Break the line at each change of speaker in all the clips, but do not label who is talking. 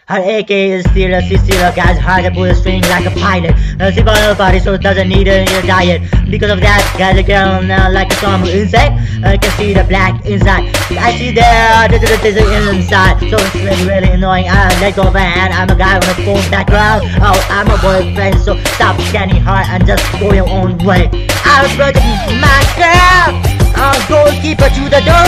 Her AK is still a sister, guys hard to pull a string like a pilot. She got her body so doesn't need a diet. Because of that, guys, a girl now like a normal insect. I can see the black inside. I see there, there's an inside. So it's really annoying. I let go of her hand. I'm a guy with a phone background. Oh, I'm a boyfriend, so stop standing hard and just go your own way. I'm protecting my girl. I'll goalkeeper to the door.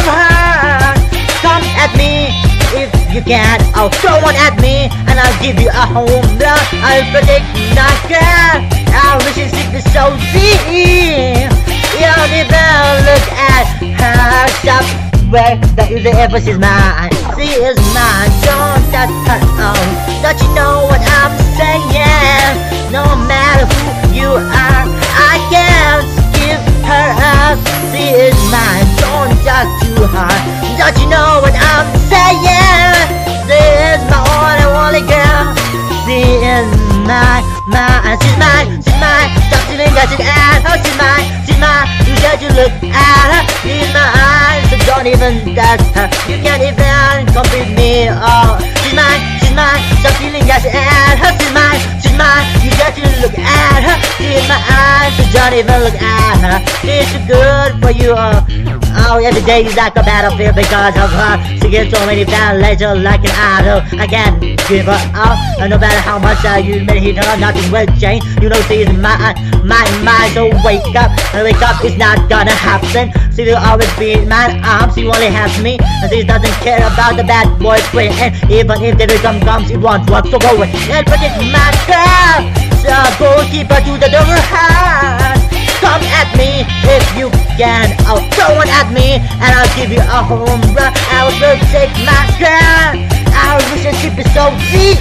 Come at me if you can. I'll throw one at me and I'll give you a home run. I'll protect my girl. Our relationship is so deep. You don't even look at her. Stop where that is ever she's mine. She is mine. Don't touch her. Oh, don't you know what I'm saying? No matter who you are, I can't give her up. She is mine. Don't talk to her. Don't you know what I'm saying? She is my one and only girl. She is mine, she's mine, she's mine. Stop feeling that she's at her, she's mine, she's mine. You got to look at her, she's mine. So don't even touch her. You can't even compete me. Oh, she's mine, she's mine. Stop feeling that she's at her, she's mine, she's mine. You got to look at her, she's mine. So don't even look at her. She's too good for you. Oh, every day is like a battlefield because of her. She gets so many bad letters like an idol. I can't give her up. No matter how much you may hit her, nothing will change. You know she is mine. So wake up, it's not gonna happen. She will always be in my arms. She only has me, and she doesn't care about the bad boyfriend. And even if the rhythm comes, it won't work. So go and protect my girl. So goalkeeper to the door. Come at me if you can. I'll throw one at me and I'll give you a home run. I will protect my girl. Our relationship is so deep.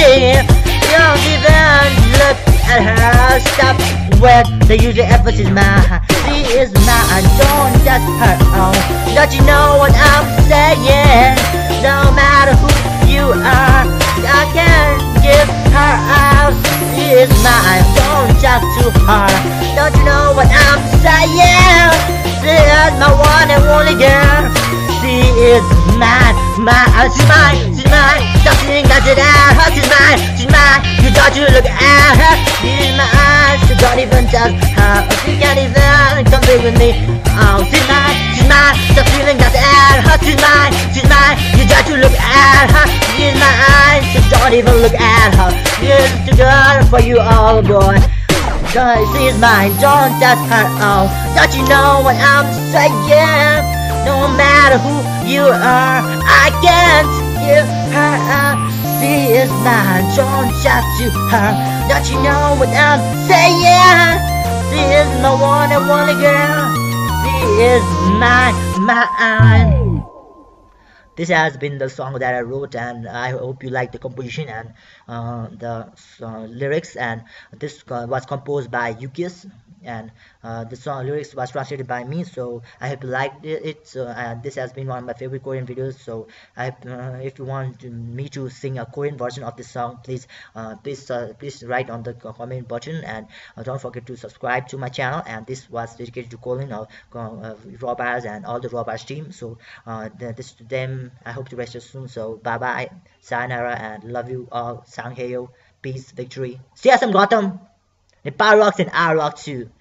You don't even look at her. Stop where the usual emphasis mine. She is mine. Don't touch her. Oh, don't you know what I'm saying? No matter who you are, I can give her out. She is mine. Don't talk to her. Don't you know what I'm saying? She is my one and only girl. She is mine, she's mine, she's mine. Stop saying that she's her, she's mine, she's mine. You got to look at her, she's mine. So don't even touch her, she can't even compete with me. Oh, she's mine, she's mine. Stop feeling that she's her, she's mine, you got to look at her, she's mine. So don't even look at her, she's too good for you, oh boy. She is mine, don't touch her. Oh, don't you know what I'm saying? No matter who you are, I can't give her up. She is mine, don't talk to her. Don't you know what I'm saying? She is my one and only girl. She is mine. This has been the song that I wrote, and I hope you like the composition and the lyrics. And this was composed by Yukis, and the song lyrics was translated by me. So I hope you liked it. So this has been one of my favorite Korean videos. So if you want me to sing a Korean version of this song, please write on the comment button, and don't forget to subscribe to my channel. And this was dedicated to Colin of Robbers and all the Robbers team. So this to them. I hope to rest you soon. So bye bye, sayonara, and love you all. Sanghayo, peace, victory. CSM Gotham. Nepal rocks and I rock too.